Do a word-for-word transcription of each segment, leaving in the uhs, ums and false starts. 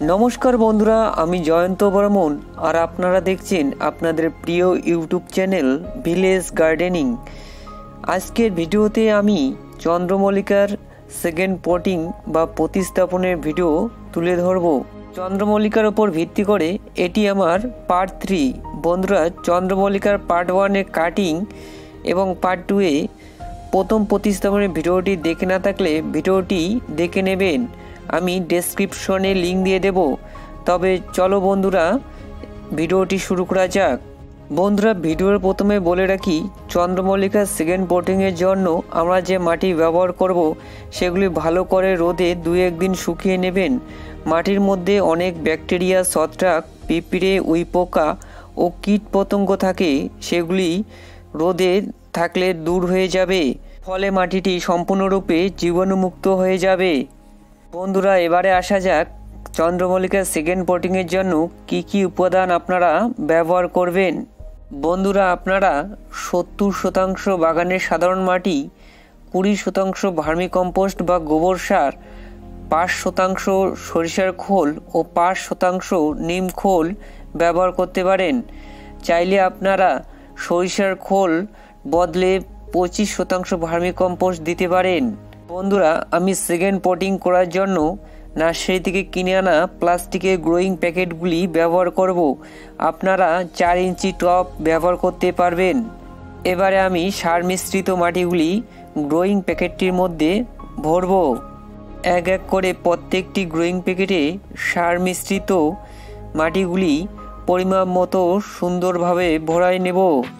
নমস্কার বন্ধুরা, আমি জয়ন্ত বর্মন আর আপনারা দেখছেন আপনাদের প্রিয় ইউটিউব চ্যানেল ভিলেজ গার্ডেনিং। আজকের ভিডিওতে আমি চন্দ্রমল্লিকার সেকেন্ড পটিং বা প্রতিস্থাপনের ভিডিও তুলে ধরব। চন্দ্রমল্লিকার ওপর ভিত্তি করে এটি আমার পার্ট থ্রি। বন্ধুরা, চন্দ্রমল্লিকার পার্ট ওয়ানে কাটিং এবং পার্ট টুয়ে প্রথম প্রতিস্থাপনের ভিডিওটি দেখে না থাকলে ভিডিওটি দেখে নেবেন, আমি ডেসক্রিপশনে লিঙ্ক দিয়ে দেব। তবে চলো বন্ধুরা ভিডিওটি শুরু করা যাক। বন্ধুরা, ভিডিওর প্রথমে বলে রাখি, চন্দ্রমল্লিকার সেকেন্ড পটিংয়ের জন্য আমরা যে মাটি ব্যবহার করব সেগুলি ভালো করে রোদে দুই একদিন শুকিয়ে নেবেন। মাটির মধ্যে অনেক ব্যাকটেরিয়া, ছত্রাক, পিঁপড়ে, উইপোকা ও কীট পতঙ্গ থাকে, সেগুলি রোদে থাকলে দূর হয়ে যাবে, ফলে মাটিটি সম্পূর্ণরূপে জীবাণুমুক্ত হয়ে যাবে। বন্ধুরা, এবারে আসা যাক চন্দ্রমল্লিকার সেকেন্ড পটিংয়ের জন্য কি কি উপাদান আপনারা ব্যবহার করবেন। বন্ধুরা, আপনারা সত্তর শতাংশ বাগানের সাধারণ মাটি, কুড়ি শতাংশ ভার্মিকম্পোস্ট বা গোবর সার, পাঁচ শতাংশ সরিষার খোল ও পাঁচ শতাংশ নিম খোল ব্যবহার করতে পারেন। চাইলে আপনারা সরিষার খোল বদলে পঁচিশ শতাংশ ভার্মিকম্পোস্ট দিতে পারেন। বন্ধুরা, আমি সেকেন্ড পটিং করার জন্য নার্সারি থেকে কিনে আনা প্লাস্টিকের গ্রোয়িং প্যাকেটগুলি ব্যবহার করব। আপনারা চার ইঞ্চি টব ব্যবহার করতে পারবেন। এবারে আমি সার মিশ্রিত মাটিগুলি গ্রোয়িং প্যাকেটটির মধ্যে ভরব। এক এক করে প্রত্যেকটি গ্রোয়িং প্যাকেটে সার মিশ্রিত মাটিগুলি পরিমাপ মতো সুন্দরভাবে ভরাই নেব।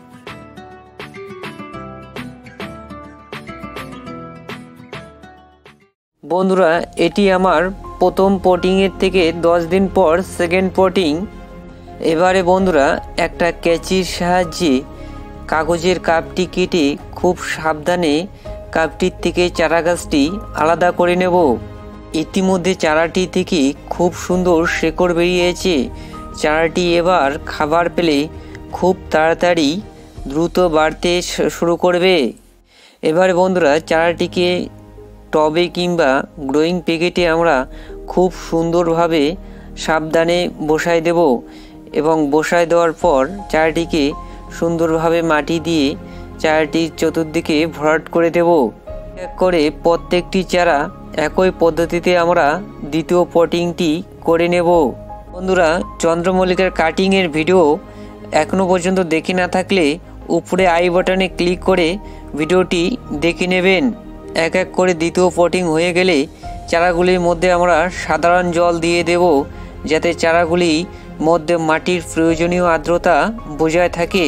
বন্ধুরা, এটি আমার প্রথম পটিংয়ের থেকে দশ দিন পর সেকেন্ড পটিং। এবারে বন্ধুরা, একটা ক্যাচির সাহায্যে কাগজের কাপটি কেটে খুব সাবধানে কাপটির থেকে চারা গাছটি আলাদা করে নেব। ইতিমধ্যে চারাটি থেকে খুব সুন্দর শেকড় বেরিয়েছে। চারাটি এবার খাবার পেলে খুব তাড়াতাড়ি দ্রুত বাড়তে শুরু করবে। এবারে বন্ধুরা, চারাটিকে টবে কিংবা গ্রোয়িং প্যাকেটে আমরা খুব সুন্দরভাবে সাবধানে বসায় দেব এবং বসায় দেওয়ার পর চারাটিকে সুন্দরভাবে মাটি দিয়ে চারাটির চতুর্দিকে ভরাট করে দেব। এক করে প্রত্যেকটি চারা একই পদ্ধতিতে আমরা দ্বিতীয় পটিংটি করে নেব। বন্ধুরা, চন্দ্রমল্লিকার কাটিংয়ের ভিডিও এখনও পর্যন্ত দেখে না থাকলে উপরে আই বাটনে ক্লিক করে ভিডিওটি দেখে নেবেন। এক এক করে দ্বিতীয় পটিং হয়ে গেলে চারাগুলির মধ্যে আমরা সাধারণ জল দিয়ে দেব, যাতে চারাগুলির মধ্যে মাটির প্রয়োজনীয় আর্দ্রতা বজায় থাকে।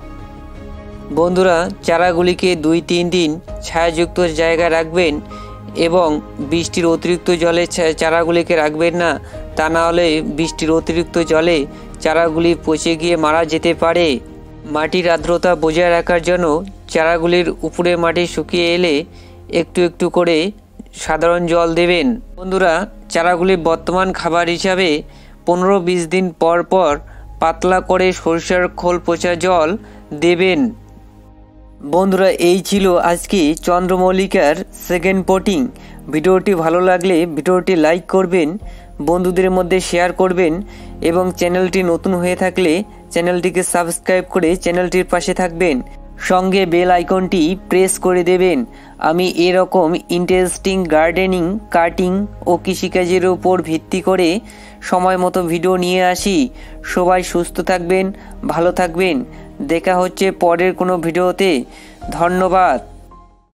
বন্ধুরা, চারাগুলিকে দুই তিন দিন ছায়াযুক্ত জায়গায় রাখবেন এবং বৃষ্টির অতিরিক্ত জলে চারাগুলিকে রাখবেন না, তা না হলে বৃষ্টির অতিরিক্ত জলে চারাগুলি পচে গিয়ে মারা যেতে পারে। মাটির আর্দ্রতা বজায় রাখার জন্য চারাগুলির উপরে মাটি শুকিয়ে এলে একটু একটু করে সাধারণ জল দেবেন। বন্ধুরা, চারাগুলির বর্তমান খাবার হিসাবে পনেরো বিশ দিন পর পর পাতলা করে সরিষার খোল পচা জল দেবেন। বন্ধুরা, এই ছিল আজকে চন্দ্রমল্লিকার সেকেন্ড পটিং। ভিডিওটি ভালো লাগলে ভিডিওটি লাইক করবেন, বন্ধুদের মধ্যে শেয়ার করবেন এবং চ্যানেলটি নতুন হয়ে থাকলে চ্যানেলটিকে সাবস্ক্রাইব করে চ্যানেলটির পাশে থাকবেন, সঙ্গে বেল আইকনটি প্রেস করে দেবেন। আমি এরকম ইন্টারেস্টিং গার্ডেনিং, কাটিং ও কৃষিকাজের উপর ভিত্তি করে সময় মতো ভিডিও নিয়ে আসি। সবাই সুস্থ থাকবেন, ভালো থাকবেন। দেখা হচ্ছে পরের কোনো ভিডিওতে। ধন্যবাদ।